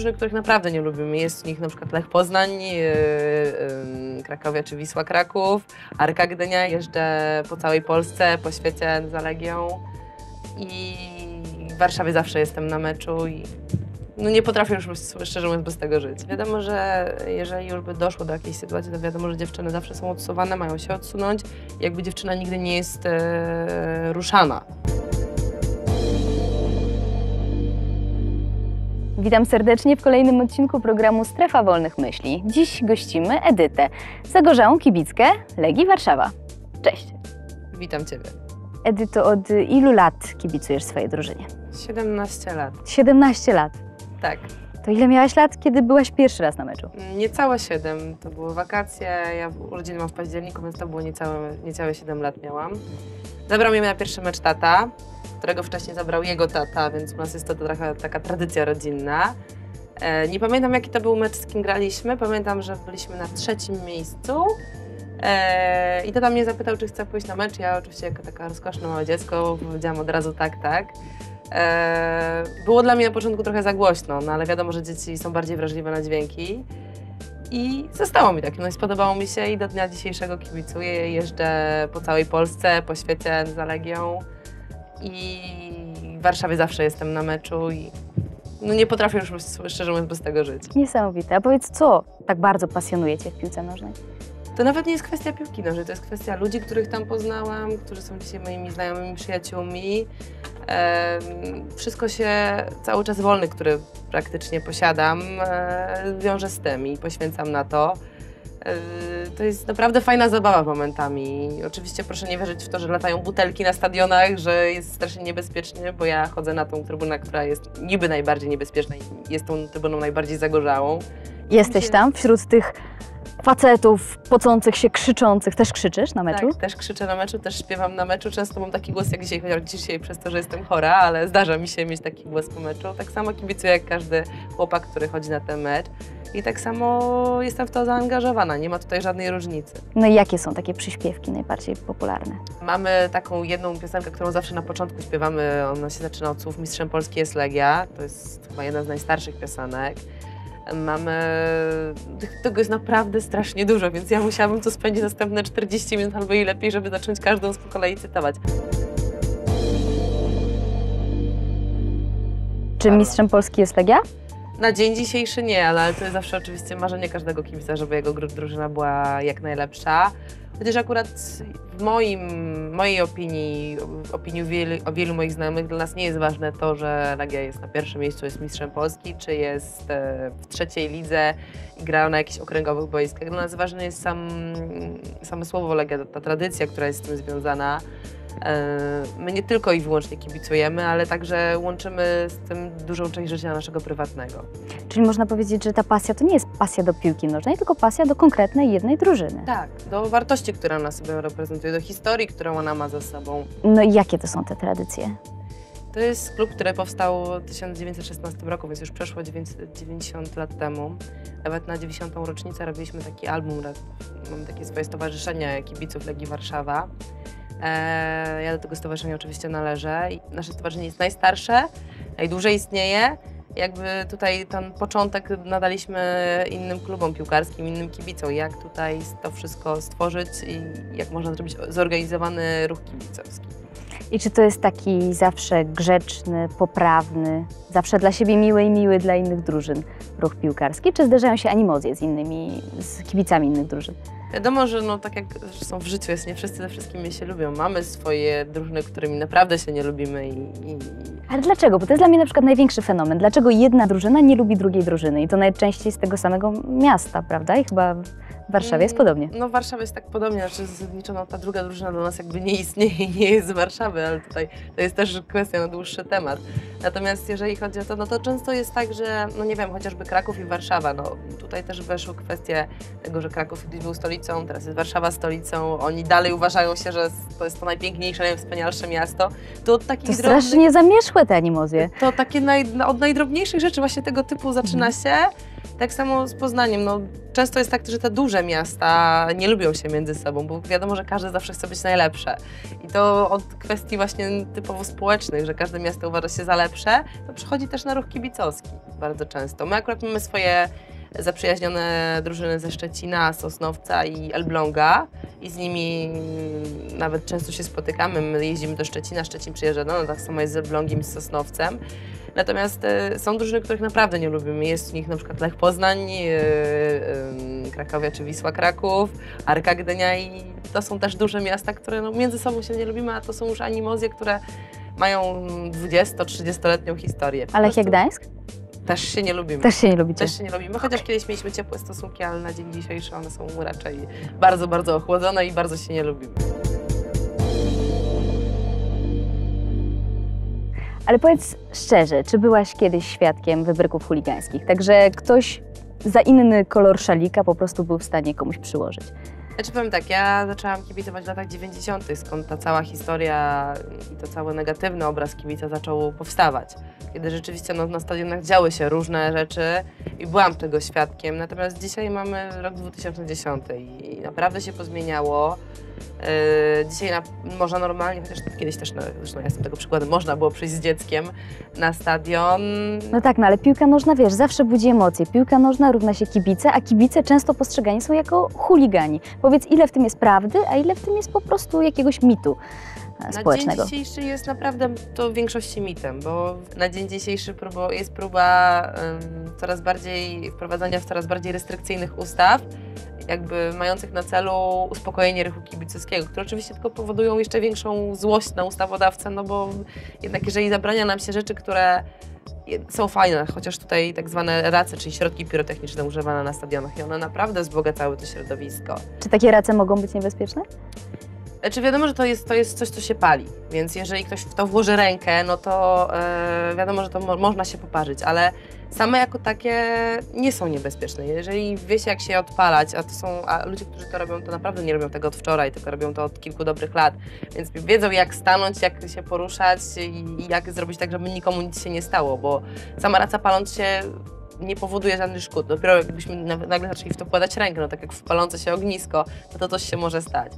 drużyny, których naprawdę nie lubimy. Jest w nich na przykład Lech Poznań, Krakowia czy Wisła Kraków, Arka Gdynia. Jeżdżę po całej Polsce, po świecie za Legią i w Warszawie zawsze jestem na meczu i no nie potrafię już, szczerze mówiąc, bez tego żyć. Wiadomo, że jeżeli już by doszło do jakiejś sytuacji, to wiadomo, że dziewczyny zawsze są odsuwane, mają się odsunąć. Jakby dziewczyna nigdy nie jest ruszana. Witam serdecznie w kolejnym odcinku programu Strefa Wolnych Myśli. Dziś gościmy Edytę, zagorzałą kibickę Legii Warszawa. Cześć. Witam Ciebie. Edyto, od ilu lat kibicujesz swojej drużynie? 17 lat. 17 lat. Tak. To ile miałaś lat, kiedy byłaś pierwszy raz na meczu? Niecałe 7. To były wakacje. Ja urodziny mam w październiku, więc to było niecałe 7 lat miałam. Zabrał mnie na pierwszy mecz tata, którego wcześniej zabrał jego tata, więc u nas jest to trochę taka tradycja rodzinna. Nie pamiętam, jaki to był mecz, z kim graliśmy. Pamiętam, że byliśmy na 3. miejscu. I tata mnie zapytał, czy chcę pójść na mecz. Ja oczywiście jako taka rozkoszne małe dziecko powiedziałam od razu tak, tak. Było dla mnie na początku trochę za głośno, no ale wiadomo, że dzieci są bardziej wrażliwe na dźwięki. I zostało mi tak, no i spodobało mi się i do dnia dzisiejszego kibicuję. Jeżdżę po całej Polsce, po świecie za Legią i w Warszawie zawsze jestem na meczu i no nie potrafię już, szczerze mówiąc, bez tego żyć. Niesamowite. A powiedz, co tak bardzo pasjonuje Cię w piłce nożnej? To nawet nie jest kwestia piłki nożnej, to jest kwestia ludzi, których tam poznałam, którzy są dzisiaj moimi znajomymi, przyjaciółmi. Wszystko się, cały czas wolny, który praktycznie posiadam, wiąże z tym i poświęcam na to. To jest naprawdę fajna zabawa momentami. Oczywiście proszę nie wierzyć w to, że latają butelki na stadionach, że jest strasznie niebezpiecznie, bo ja chodzę na tą trybunę, która jest niby najbardziej niebezpieczna i jest tą trybuną najbardziej zagorzałą. Jesteś tam wśród tych facetów pocących się, krzyczących. Też krzyczysz na meczu? Tak, też krzyczę na meczu, też śpiewam na meczu. Często mam taki głos jak dzisiaj, chociaż dzisiaj przez to, że jestem chora, ale zdarza mi się mieć taki głos po meczu. Tak samo kibicuję jak każdy chłopak, który chodzi na ten mecz. I tak samo jestem w to zaangażowana, nie ma tutaj żadnej różnicy. No i jakie są takie przyśpiewki najbardziej popularne? Mamy taką jedną piosenkę, którą zawsze na początku śpiewamy. Ona się zaczyna od słów Mistrzem Polski jest Legia. To jest chyba jedna z najstarszych piosenek. Tego jest naprawdę strasznie dużo, więc ja musiałabym tu spędzić następne 40 minut albo i lepiej, żeby zacząć każdą z po kolei cytować. Czy mistrzem Polski jest Legia? Na dzień dzisiejszy nie, ale to jest zawsze oczywiście marzenie każdego kibica, żeby jego drużyna była jak najlepsza. Chociaż akurat w mojej opinii, o wielu moich znajomych, dla nas nie jest ważne to, że Legia jest na pierwszym miejscu, jest mistrzem Polski, czy jest w 3. lidze i gra na jakichś okręgowych boiskach. Dla nas ważne jest same słowo Legia, ta tradycja, która jest z tym związana. My nie tylko i wyłącznie kibicujemy, ale także łączymy z tym dużą część życia naszego prywatnego. Czyli można powiedzieć, że ta pasja to nie jest pasja do piłki nożnej, tylko pasja do konkretnej jednej drużyny. Tak, do wartości, które ona sobie reprezentuje, do historii, którą ona ma za sobą. No i jakie to są te tradycje? To jest klub, który powstał w 1916 roku, więc już przeszło 90 lat temu. Nawet na 90. rocznicę robiliśmy taki album, mamy takie swoje stowarzyszenie kibiców Legii Warszawa. Ja do tego stowarzyszenia oczywiście należę. Nasze stowarzyszenie jest najstarsze, najdłużej istnieje. Jakby tutaj ten początek nadaliśmy innym klubom piłkarskim, innym kibicom. Jak tutaj to wszystko stworzyć i jak można zrobić zorganizowany ruch kibicowski. I czy to jest taki zawsze grzeczny, poprawny, zawsze dla siebie miły i miły dla innych drużyn ruch piłkarski? Czy zdarzają się animozje z kibicami innych drużyn? Wiadomo, że no, tak jak zresztą w życiu jest, nie wszyscy ze wszystkimi się lubią. Mamy swoje drużyny, którymi naprawdę się nie lubimy Ale dlaczego? Bo to jest dla mnie na przykład największy fenomen. Dlaczego jedna drużyna nie lubi drugiej drużyny? I to najczęściej z tego samego miasta, prawda? I chyba w Warszawie jest podobnie. No w Warszawie jest tak podobnie, znaczy zliczono ta druga drużyna do nas jakby nie istnieje i nie jest z Warszawy, ale tutaj to jest też kwestia na dłuższy temat. Natomiast jeżeli chodzi o to, no to często jest tak, że no nie wiem, chociażby Kraków i Warszawa, no tutaj też weszły kwestie tego, że Kraków kiedyś był stolicą, teraz jest Warszawa stolicą, oni dalej uważają się, że to jest to najpiękniejsze, najwspanialsze miasto. To od takich strasznie zamierzchłe te animozje. To takie od najdrobniejszych rzeczy właśnie tego typu zaczyna się. Tak samo z Poznaniem. No, często jest tak, że te duże miasta nie lubią się między sobą, bo wiadomo, że każdy zawsze chce być najlepsze. I to od kwestii właśnie typowo społecznych, że każde miasto uważa się za lepsze, to przychodzi też na ruch kibicowski bardzo często. My akurat mamy swoje zaprzyjaźnione drużyny ze Szczecina, Sosnowca i Elbląga i z nimi nawet często się spotykamy. My jeździmy do Szczecina, Szczecin przyjeżdża, no tak samo jest z Elblągiem i z Sosnowcem. Natomiast są drużyny, których naprawdę nie lubimy. Jest w nich na przykład Lech Poznań, Krakowia czy Wisła Kraków, Arka Gdynia i to są też duże miasta, które no, między sobą się nie lubimy, a to są już animozje, które mają 20-30-letnią historię. A Lechia Gdańsk? Też się nie lubimy. Też się nie lubicie? Też się nie lubimy, chociaż kiedyś mieliśmy ciepłe stosunki, ale na dzień dzisiejszy one są raczej bardzo, bardzo ochłodzone i bardzo się nie lubimy. Ale powiedz szczerze, czy byłaś kiedyś świadkiem wybryków chuligańskich? Także ktoś za inny kolor szalika po prostu był w stanie komuś przyłożyć. Znaczy powiem tak, ja zaczęłam kibicować w latach 90., skąd ta cała historia i to cały negatywny obraz kibica zaczął powstawać. Kiedy rzeczywiście no, na stadionach działy się różne rzeczy i byłam tego świadkiem. Natomiast dzisiaj mamy rok 2010 i naprawdę się pozmieniało. Dzisiaj można normalnie, chociaż kiedyś też, zresztą ja jestem tego przykładem, można było przyjść z dzieckiem na stadion. No tak, no ale piłka nożna, wiesz, zawsze budzi emocje. Piłka nożna równa się kibice, a kibice często postrzegani są jako chuligani. Powiedz, ile w tym jest prawdy, a ile w tym jest po prostu jakiegoś mitu społecznego? Na dzień dzisiejszy jest naprawdę to w większości mitem, bo na dzień dzisiejszy jest próba coraz bardziej wprowadzania w coraz bardziej restrykcyjnych ustaw, jakby mających na celu uspokojenie ruchu kibicowskiego, które oczywiście tylko powodują jeszcze większą złość na ustawodawcę, no bo jednak jeżeli zabrania nam się rzeczy, które są fajne, chociaż tutaj tak zwane race, czyli środki pirotechniczne używane na stadionach i one naprawdę wzbogacały to środowisko. Czy takie race mogą być niebezpieczne? Znaczy wiadomo, że to jest coś, co się pali, więc jeżeli ktoś w to włoży rękę, no to wiadomo, że to można się poparzyć, ale same jako takie nie są niebezpieczne. Jeżeli wie się, jak się je odpalać, a ludzie, którzy to robią, to naprawdę nie robią tego od wczoraj, tylko robią to od kilku dobrych lat, więc wiedzą, jak stanąć, jak się poruszać i jak zrobić tak, żeby nikomu nic się nie stało, bo sama raca paląc się nie powoduje żadnych szkód. Dopiero jakbyśmy nagle zaczęli w to wkładać rękę, no tak jak w palące się ognisko, to coś się może stać.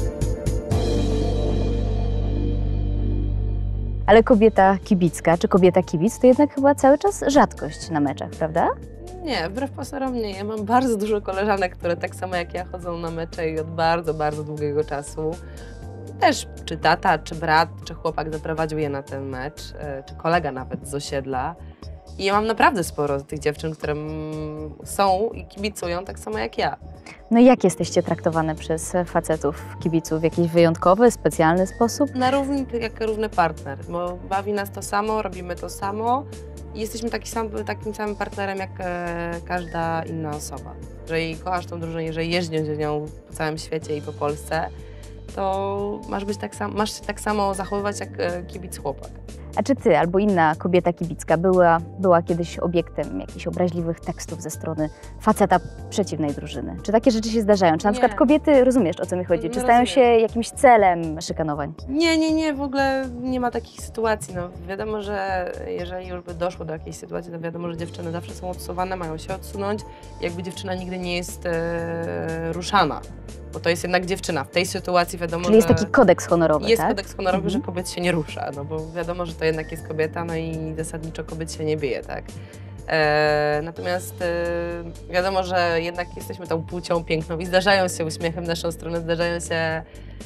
Ale kobieta kibicka, czy kobieta kibic, to jednak chyba cały czas rzadkość na meczach, prawda? Nie, wbrew pozorom nie. Ja mam bardzo dużo koleżanek, które tak samo jak ja chodzą na mecze i od bardzo, bardzo długiego czasu. Też czy tata, czy brat, czy chłopak zaprowadził je na ten mecz, czy kolega nawet z osiedla. I ja mam naprawdę sporo tych dziewczyn, które są i kibicują tak samo jak ja. No i jak jesteście traktowane przez facetów, kibiców? W jakiś wyjątkowy, specjalny sposób? Na równi, jak równy partner, bo bawi nas to samo, robimy to samo i jesteśmy takim samym partnerem jak każda inna osoba. Jeżeli kochasz tą drużynę, jeżeli jeździsz z nią po całym świecie i po Polsce, to masz się tak samo zachowywać jak kibic chłopak. A czy ty albo inna kobieta kibicka była kiedyś obiektem jakichś obraźliwych tekstów ze strony faceta przeciwnej drużyny? Czy takie rzeczy się zdarzają? Czy na przykład kobiety, rozumiesz, o co mi chodzi, czy stają się jakimś celem szykanowań? Nie, w ogóle nie ma takich sytuacji. No, wiadomo, że jeżeli już by doszło do jakiejś sytuacji, to wiadomo, że dziewczyny zawsze są odsuwane, mają się odsunąć. Jakby dziewczyna nigdy nie jest ruszana, bo to jest jednak dziewczyna. W tej sytuacji wiadomo, Czyli jest taki kodeks honorowy, jest tak? kodeks honorowy, że kobiet się nie rusza, no bo wiadomo, że to jednak jest kobieta, no i zasadniczo kobiet się nie bije, tak? Natomiast wiadomo, że jednak jesteśmy tą płcią piękną i zdarzają się uśmiechem w naszą stronę, zdarzają się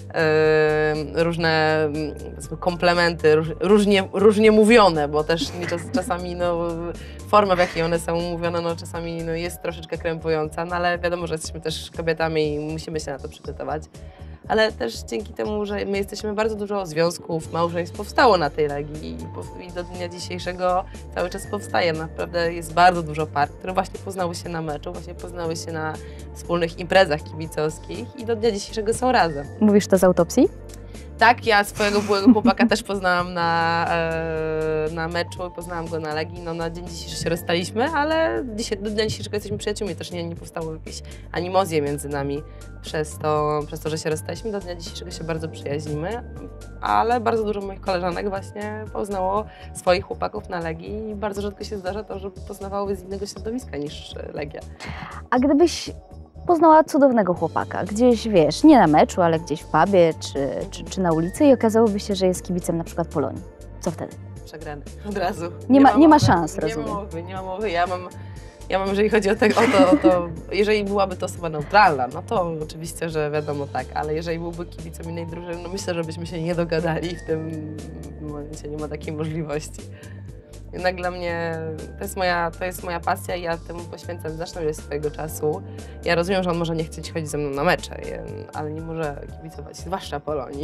różne powiedzmy, komplementy, różnie mówione, bo też czasami no, forma, w jakiej one są mówione, no, czasami no, jest troszeczkę krępująca, no, ale wiadomo, że jesteśmy też kobietami i musimy się na to przygotować. Ale też dzięki temu, że my jesteśmy bardzo dużo związków, małżeństw powstało na tej Legii i do dnia dzisiejszego cały czas powstaje. Naprawdę jest bardzo dużo par, które właśnie poznały się na meczu, właśnie poznały się na wspólnych imprezach kibicowskich i do dnia dzisiejszego są razem. Mówisz to z autopsji? Tak, ja swojego byłego chłopaka też poznałam na meczu, poznałam go na Legii. No, na dzień dzisiejszy się rozstaliśmy, ale do dnia dzisiejszego jesteśmy przyjaciółmi. Też nie powstało jakieś animozje między nami. przez to, że się rozstaliśmy, do dnia dzisiejszego się bardzo przyjaźnimy, ale bardzo dużo moich koleżanek właśnie poznało swoich chłopaków na Legii i bardzo rzadko się zdarza to, żeby poznawały z innego środowiska niż Legia. A gdybyś poznała cudownego chłopaka, gdzieś, wiesz, nie na meczu, ale gdzieś w pubie czy na ulicy i okazałoby się, że jest kibicem na przykład Polonii, co wtedy? Przegrany od razu. Nie ma szans, rozumiem. Nie ma mowy. Ja mam, jeżeli chodzi o to, jeżeli byłaby to osoba neutralna, no to oczywiście, że wiadomo tak, ale jeżeli byłby kibicem innej drużyny, no myślę, że byśmy się nie dogadali w tym momencie, nie ma takiej możliwości. Jednak dla mnie to jest moja pasja i ja temu poświęcam znaczną ilość swojego czasu. Ja rozumiem, że on może nie chcieć chodzić ze mną na mecze, ale nie może kibicować, zwłaszcza Polonii.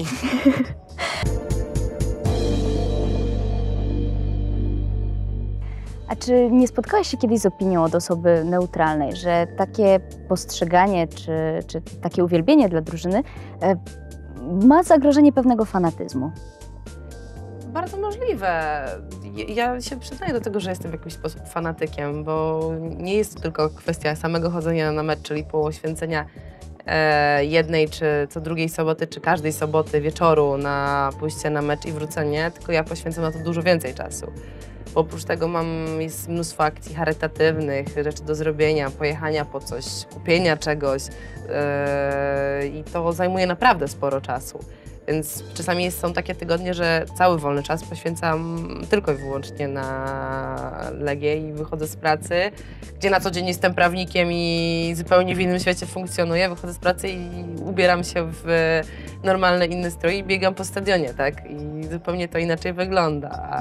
A czy nie spotkałaś się kiedyś z opinią od osoby neutralnej, że takie postrzeganie czy takie uwielbienie dla drużyny ma zagrożenie pewnego fanatyzmu? Bardzo możliwe. Ja się przyznaję do tego, że jestem w jakiś sposób fanatykiem, bo nie jest to tylko kwestia samego chodzenia na mecz, czyli poświęcenia jednej czy co drugiej soboty, czy każdej soboty wieczoru na pójście na mecz i wrócenie, tylko ja poświęcam na to dużo więcej czasu. Bo oprócz tego jest mnóstwo akcji charytatywnych, rzeczy do zrobienia, pojechania po coś, kupienia czegoś i to zajmuje naprawdę sporo czasu. Więc czasami są takie tygodnie, że cały wolny czas poświęcam tylko i wyłącznie na Legię i wychodzę z pracy, gdzie na co dzień jestem prawnikiem i zupełnie w innym świecie funkcjonuję. Wychodzę z pracy i ubieram się w normalny, inny strój i biegam po stadionie, tak? I zupełnie to inaczej wygląda.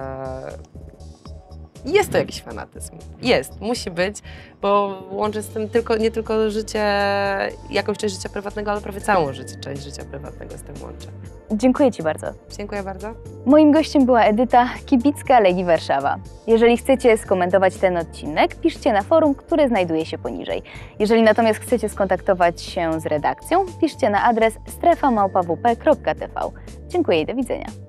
Jest to jakiś fanatyzm. Jest, musi być, bo łączy z tym nie tylko życie, jakąś część życia prywatnego, ale prawie całą część życia prywatnego z tym łączy. Dziękuję Ci bardzo. Dziękuję bardzo. Moim gościem była Edyta, kibicka Legii Warszawa. Jeżeli chcecie skomentować ten odcinek, piszcie na forum, które znajduje się poniżej. Jeżeli natomiast chcecie skontaktować się z redakcją, piszcie na adres strefa@wp.tv. Dziękuję i do widzenia.